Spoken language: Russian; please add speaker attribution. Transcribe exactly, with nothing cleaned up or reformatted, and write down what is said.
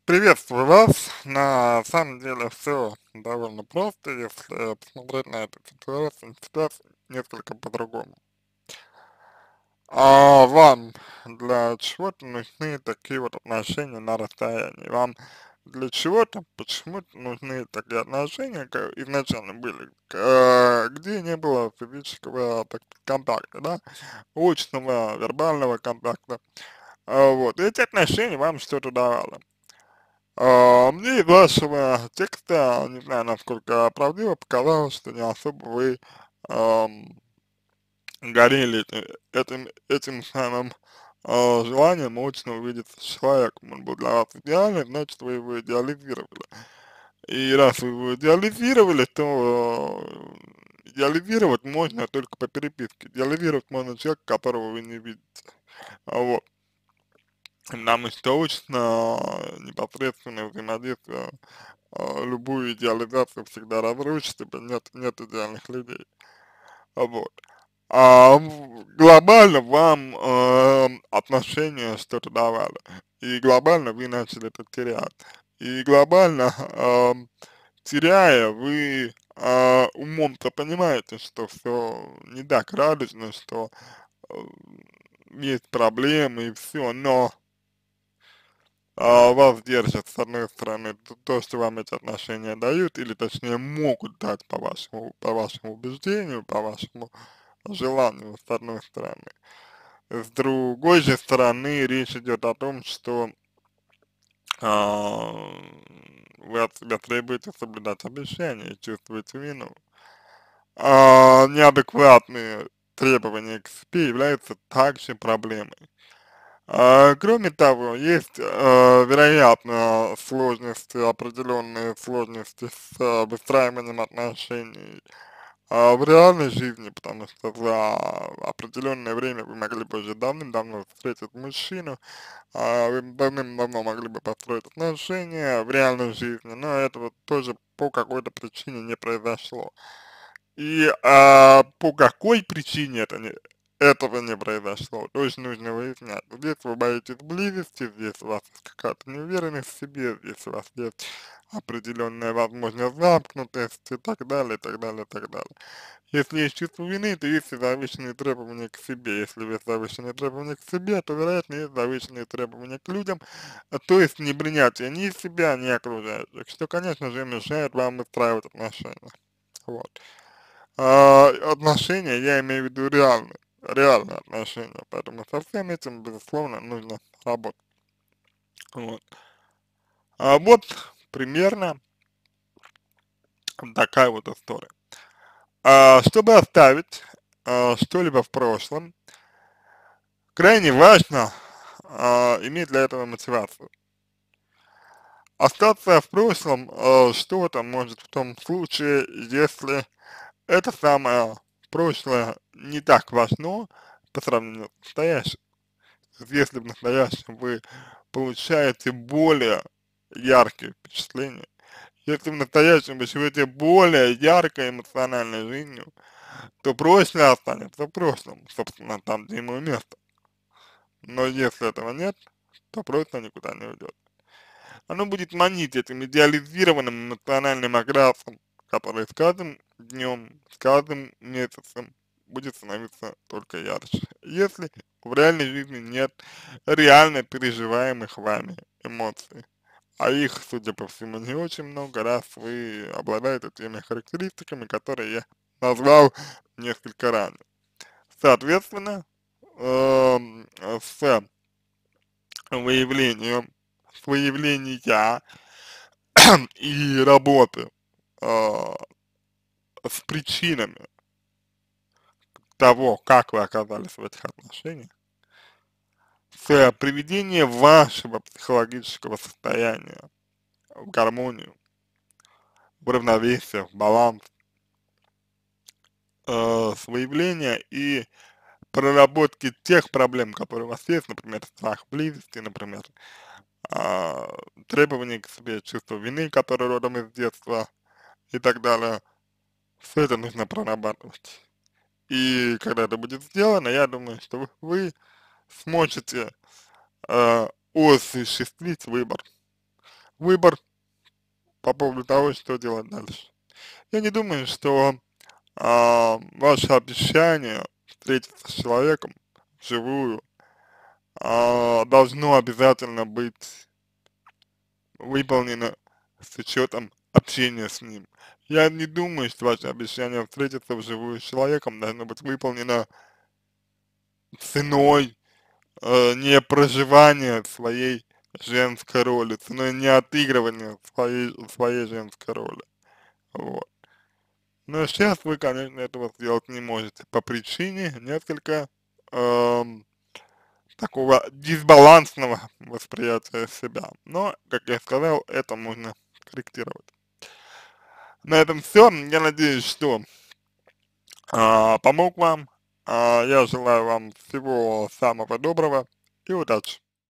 Speaker 1: Приветствую вас. На самом деле все довольно просто, если посмотреть на эту ситуацию, ситуацию несколько по-другому. А вам для чего-то нужны такие вот отношения на расстоянии? Вам для чего-то, почему-то нужны такие отношения, как изначально были, к- где не было физического так, контакта, да, очного, вербального контакта. А, вот, эти отношения вам что-то давали. А, мне из вашего текста, не знаю, насколько правдиво, показалось, что не особо вы ам, горели э- этим, этим самым а, желанием очно увидеться с человеком. Он был для вас идеальный, значит, вы его идеализировали. И раз вы его идеализировали, то э, идеализировать можно только по переписке. Идеализировать можно человека, которого вы не видите. А вот. Нам уж точно непосредственное взаимодействие а, любую идеализацию всегда разрушит, ибо нет, нет идеальных людей. А вот. А в- глобально вам э, отношения что-то давали. И глобально вы начали это терять. И глобально, э, теряя, вы э, умом-то понимаете, что все не так радужно, что э, есть проблемы и все, но а, вас держит, с одной стороны, т- то, что вам эти отношения дают, или точнее могут дать по вашему, по вашему убеждению, по вашему желанию, с одной стороны. С другой же стороны, речь идет о том, что а, вы от себя требуете соблюдать обещания и чувствуете вину. А неадекватные требования к себе являются также проблемой. А, кроме того, есть, э, вероятно, сложности, определенные сложности с э, выстраиванием отношений а, в реальной жизни, потому что за определенное время вы могли бы уже давным-давно встретить мужчину, а, вы давным-давно могли бы построить отношения в реальной жизни, но этого тоже по какой-то причине не произошло. И, а, по какой причине это не этого не произошло, тоже нужно выяснять. Здесь вы боитесь близости, здесь у вас есть какая-то неуверенность в себе, здесь у вас есть определенная возможность замкнутости и так далее, и так далее, и так далее. Если есть чувство вины, то есть и завышенные требования к себе. Если есть завышенные требования к себе, то, вероятно, есть завышенные требования к людям, а, то есть непринятие ни себя, ни окружающих, что, конечно же, мешает вам выстраивать отношения. Вот. А, отношения, я имею в виду реальные, реальные отношения, поэтому со всем этим, безусловно, нужно работать. Вот. А вот примерно такая вот история. А, чтобы оставить а, что-либо в прошлом, крайне важно а, иметь для этого мотивацию. Остаться в прошлом а, что-то может в том случае, если это самое прошлое не так важно по сравнению с настоящим. Если в настоящем вы получаете более яркие впечатления, если в настоящем вы живете более яркой эмоциональной жизнью, то прошлое останется в прошлом, собственно, там, где ему и место. Но если этого нет, то прошлое никуда не уйдет. Оно будет манить этим идеализированным эмоциональным окрасом, который с каждым днем, с каждым месяцем будет становиться только ярче. Если в реальной жизни нет реально переживаемых вами эмоций, а их, судя по всему, не очень много, раз вы обладаете теми характеристиками, которые я назвал несколько ранее. Соответственно, эм, с выявлением, с выявления и работы а, с причинами того, как вы оказались в этих отношениях, с приведения вашего психологического состояния в гармонию, в равновесие, в баланс, э, с выявления и проработки тех проблем, которые у вас есть, например, страх близости, например, а, требования к себе, чувство вины, которое родом из детства и так далее. Все это нужно прорабатывать. И когда это будет сделано, я думаю, что вы вы сможете э, осуществить выбор. выбор по поводу того, что делать дальше. Я не думаю, что а, ваше обещание встретиться с человеком вживую а, должно обязательно быть выполнено с учетом общения с ним. Я не думаю, что ваше обещание встретиться вживую с человеком должно быть выполнено ценой э, не проживания своей женской роли, ценой не отыгрывания своей, своей женской роли. Вот. Но сейчас вы, конечно, этого сделать не можете по причине несколько эм, такого дисбалансного восприятия себя. Но, как я сказал, это можно корректировать. На этом все. Я надеюсь, что а, помог вам. А, я желаю вам всего самого доброго и удачи.